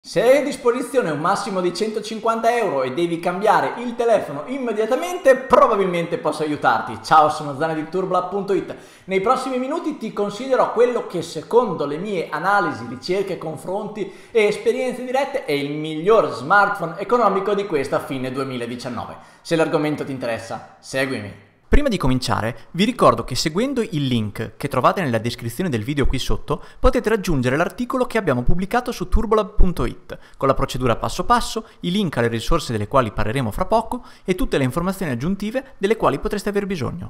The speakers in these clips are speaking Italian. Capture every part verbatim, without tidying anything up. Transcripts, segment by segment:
Se hai a disposizione un massimo di centocinquanta euro e devi cambiare il telefono immediatamente, probabilmente posso aiutarti. Ciao, sono Zane di Turblab punto it. Nei prossimi minuti ti consiglierò quello che secondo le mie analisi, ricerche, confronti e esperienze dirette è il miglior smartphone economico di questa fine duemiladiciannove. Se l'argomento ti interessa, seguimi. Prima di cominciare, vi ricordo che seguendo il link che trovate nella descrizione del video qui sotto, potete raggiungere l'articolo che abbiamo pubblicato su Turblab punto it, con la procedura passo passo, i link alle risorse delle quali parleremo fra poco e tutte le informazioni aggiuntive delle quali potreste aver bisogno.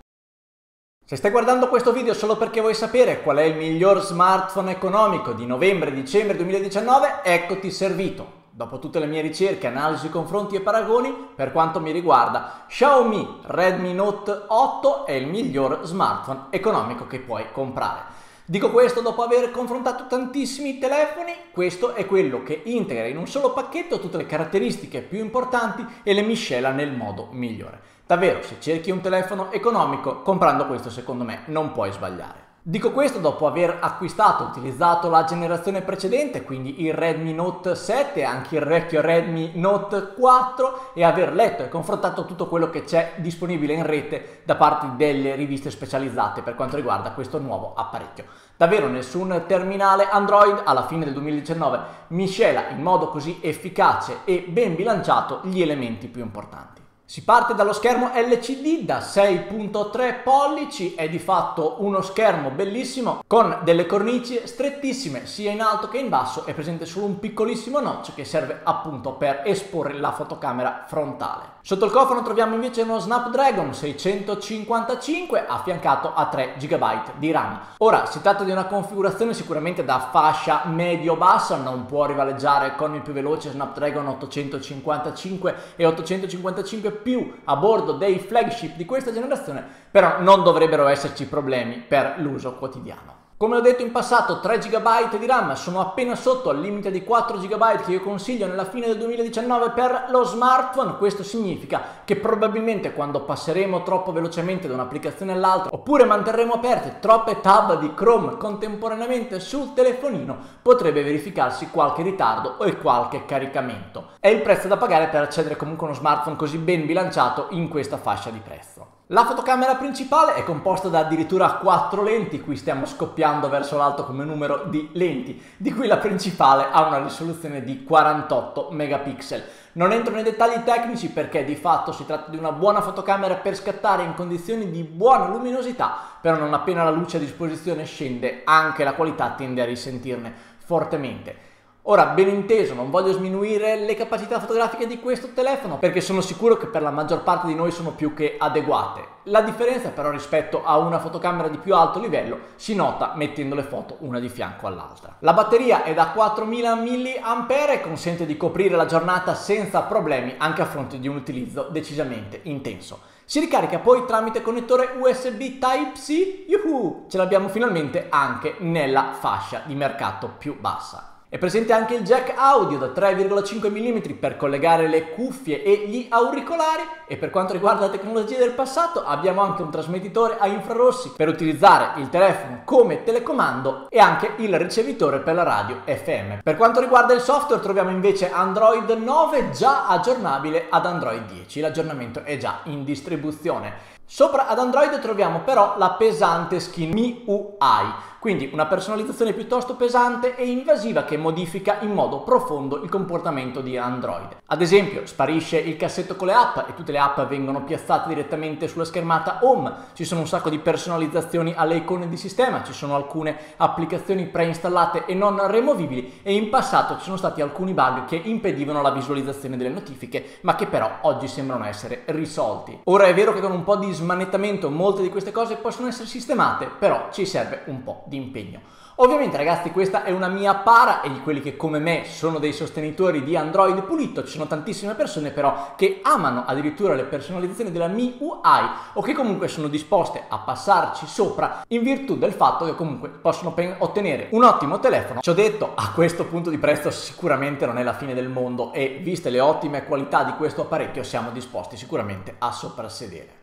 Se stai guardando questo video solo perché vuoi sapere qual è il miglior smartphone economico di novembre-dicembre duemiladiciannove, eccoti servito. Dopo tutte le mie ricerche, analisi, confronti e paragoni, per quanto mi riguarda, Xiaomi Redmi Note otto è il miglior smartphone economico che puoi comprare. Dico questo dopo aver confrontato tantissimi telefoni, questo è quello che integra in un solo pacchetto tutte le caratteristiche più importanti e le miscela nel modo migliore. Davvero, se cerchi un telefono economico, comprando questo secondo me non puoi sbagliare. Dico questo dopo aver acquistato e utilizzato la generazione precedente, quindi il Redmi Note sette e anche il vecchio Redmi Note quattro, e aver letto e confrontato tutto quello che c'è disponibile in rete da parte delle riviste specializzate per quanto riguarda questo nuovo apparecchio. Davvero nessun terminale Android alla fine del duemiladiciannove miscela in modo così efficace e ben bilanciato gli elementi più importanti. Si parte dallo schermo L C D da sei virgola tre pollici, è di fatto uno schermo bellissimo con delle cornici strettissime sia in alto che in basso, è presente solo un piccolissimo notch che serve appunto per esporre la fotocamera frontale. Sotto il cofano troviamo invece uno Snapdragon seicentocinquantacinque affiancato a tre giga di RAM. Ora si tratta di una configurazione sicuramente da fascia medio-bassa, non può rivaleggiare con il più veloce Snapdragon ottocentocinquantacinque e ottocentocinquantacinque più a bordo dei flagship di questa generazione, però non dovrebbero esserci problemi per l'uso quotidiano. Come ho detto in passato, tre giga di RAM sono appena sotto al limite di quattro giga che io consiglio nella fine del duemiladiciannove per lo smartphone. Questo significa che probabilmente quando passeremo troppo velocemente da un'applicazione all'altra oppure manterremo aperte troppe tab di Chrome contemporaneamente sul telefonino, potrebbe verificarsi qualche ritardo o qualche caricamento. È il prezzo da pagare per accedere comunque a uno smartphone così ben bilanciato in questa fascia di prezzo. La fotocamera principale è composta da addirittura quattro lenti, qui stiamo scoppiando verso l'alto come numero di lenti, di cui la principale ha una risoluzione di quarantotto megapixel. Non entro nei dettagli tecnici perché di fatto si tratta di una buona fotocamera per scattare in condizioni di buona luminosità, però non appena la luce a disposizione scende anche la qualità tende a risentirne fortemente. Ora, ben inteso, non voglio sminuire le capacità fotografiche di questo telefono perché sono sicuro che per la maggior parte di noi sono più che adeguate. La differenza però rispetto a una fotocamera di più alto livello si nota mettendo le foto una di fianco all'altra. La batteria è da quattromila milliamperi e consente di coprire la giornata senza problemi anche a fronte di un utilizzo decisamente intenso. Si ricarica poi tramite connettore U S B Type-C, yuhu! Ce l'abbiamo finalmente anche nella fascia di mercato più bassa. È presente anche il jack audio da tre virgola cinque millimetri per collegare le cuffie e gli auricolari, e per quanto riguarda la tecnologia del passato abbiamo anche un trasmettitore a infrarossi per utilizzare il telefono come telecomando e anche il ricevitore per la radio F M. Per quanto riguarda il software troviamo invece Android nove già aggiornabile ad Android dieci, l'aggiornamento è già in distribuzione. Sopra ad Android troviamo però la pesante skin M I U I, quindi una personalizzazione piuttosto pesante e invasiva che modifica in modo profondo il comportamento di Android. Ad esempio, sparisce il cassetto con le app e tutte le app vengono piazzate direttamente sulla schermata home. Ci sono un sacco di personalizzazioni alle icone di sistema, ci sono alcune applicazioni preinstallate e non removibili e in passato ci sono stati alcuni bug che impedivano la visualizzazione delle notifiche, ma che però oggi sembrano essere risolti. Ora è vero che con un po' di smanettamento molte di queste cose possono essere sistemate, però ci serve un po' di impegno. Ovviamente ragazzi, questa è una mia para e di quelli che come me sono dei sostenitori di Android pulito, ci sono tantissime persone però che amano addirittura le personalizzazioni della M I U I o che comunque sono disposte a passarci sopra in virtù del fatto che comunque possono ottenere un ottimo telefono. Ci ho detto, a questo punto di prezzo sicuramente non è la fine del mondo e viste le ottime qualità di questo apparecchio siamo disposti sicuramente a soprassedere. Per chi fosse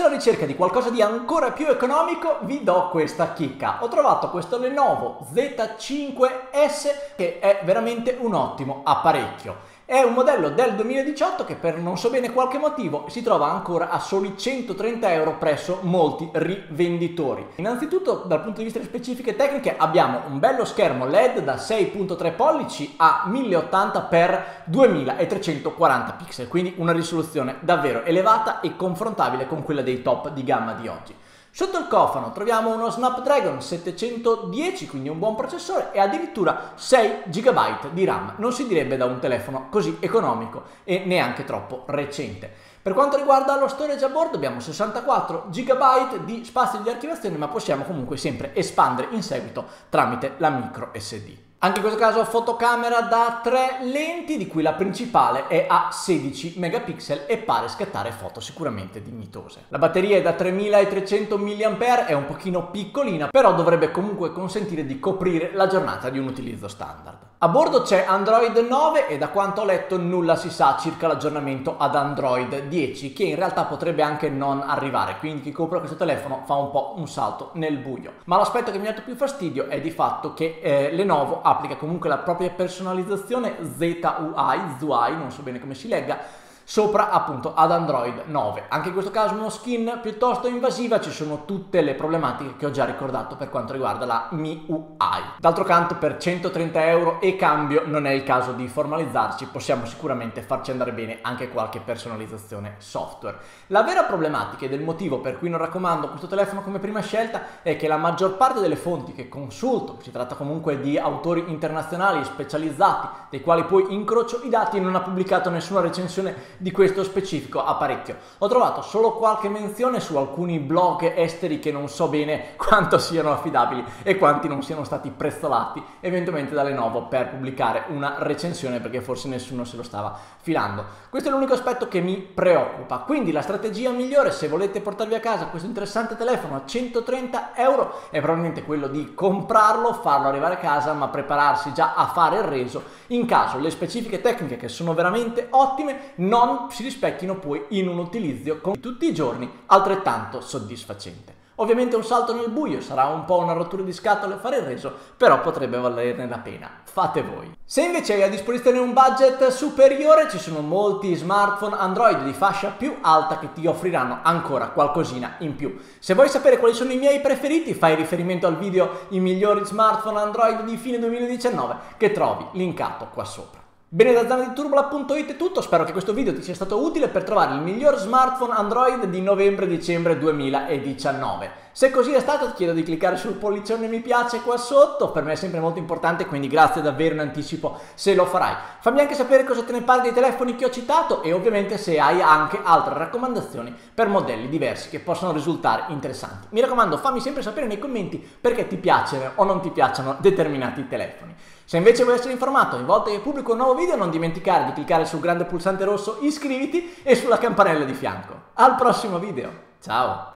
alla ricerca di qualcosa di ancora più economico, vi do questa chicca. Ho trovato questo Lenovo Z cinque S che è veramente un ottimo apparecchio. È un modello del duemiladiciotto che per non so bene qualche motivo si trova ancora a soli centotrenta euro presso molti rivenditori. Innanzitutto dal punto di vista di specifiche tecniche abbiamo un bello schermo L E D da sei virgola tre pollici a mille ottanta per duemilatrecentoquaranta pixel, quindi una risoluzione davvero elevata e confrontabile con quella dei top di gamma di oggi. Sotto il cofano troviamo uno Snapdragon settecentodieci, quindi un buon processore, e addirittura sei giga di RAM. Non si direbbe da un telefono così economico e neanche troppo recente. Per quanto riguarda lo storage a bordo abbiamo sessantaquattro giga di spazio di archiviazione, ma possiamo comunque sempre espandere in seguito tramite la micro S D. Anche in questo caso fotocamera da tre lenti, di cui la principale è a sedici megapixel e pare scattare foto sicuramente dignitose. La batteria è da tremilatrecento milliamperi orari, è un pochino piccolina, però dovrebbe comunque consentire di coprire la giornata di un utilizzo standard. A bordo c'è Android nove e da quanto ho letto nulla si sa circa l'aggiornamento ad Android dieci, che in realtà potrebbe anche non arrivare, quindi chi compra questo telefono fa un po' un salto nel buio. Ma l'aspetto che mi ha dato più fastidio è di fatto che eh, Lenovo applica comunque la propria personalizzazione Z U I, Z U I, non so bene come si legga, sopra appunto ad Android nove. Anche in questo caso uno skin piuttosto invasiva, ci sono tutte le problematiche che ho già ricordato per quanto riguarda la M I U I. D'altro canto per centotrenta euro e cambio non è il caso di formalizzarci, possiamo sicuramente farci andare bene anche qualche personalizzazione software. La vera problematica ed il motivo per cui non raccomando questo telefono come prima scelta è che la maggior parte delle fonti che consulto, si tratta comunque di autori internazionali specializzati dei quali poi incrocio i dati, non ha pubblicato nessuna recensione di questo specifico apparecchio. Ho trovato solo qualche menzione su alcuni blog esteri che non so bene quanto siano affidabili e quanti non siano stati prezzolati eventualmente da Lenovo per pubblicare una recensione, perché forse nessuno se lo stava filando. Questo è l'unico aspetto che mi preoccupa. Quindi la strategia migliore se volete portarvi a casa questo interessante telefono a centotrenta euro è probabilmente quello di comprarlo, farlo arrivare a casa, ma prepararsi già a fare il reso in caso le specifiche tecniche, che sono veramente ottime, non si rispecchino poi in un utilizzo con tutti i giorni altrettanto soddisfacente. Ovviamente un salto nel buio sarà un po' una rottura di scatole fare il reso, però potrebbe valerne la pena. Fate voi. Se invece hai a disposizione un budget superiore, ci sono molti smartphone Android di fascia più alta che ti offriranno ancora qualcosina in più. Se vuoi sapere quali sono i miei preferiti, fai riferimento al video I migliori smartphone Android di fine duemiladiciannove che trovi linkato qua sopra. Bene, da Zana di Turbla punto it è tutto, spero che questo video ti sia stato utile per trovare il miglior smartphone Android di novembre-dicembre duemiladiciannove. Se così è stato ti chiedo di cliccare sul pollicione mi piace qua sotto, per me è sempre molto importante, quindi grazie davvero in anticipo se lo farai. Fammi anche sapere cosa te ne pare dei telefoni che ho citato e ovviamente se hai anche altre raccomandazioni per modelli diversi che possono risultare interessanti. Mi raccomando, fammi sempre sapere nei commenti perché ti piacciono o non ti piacciono determinati telefoni. Se invece vuoi essere informato ogni volta che pubblico un nuovo video, non dimenticare di cliccare sul grande pulsante rosso iscriviti e sulla campanella di fianco. Al prossimo video, ciao!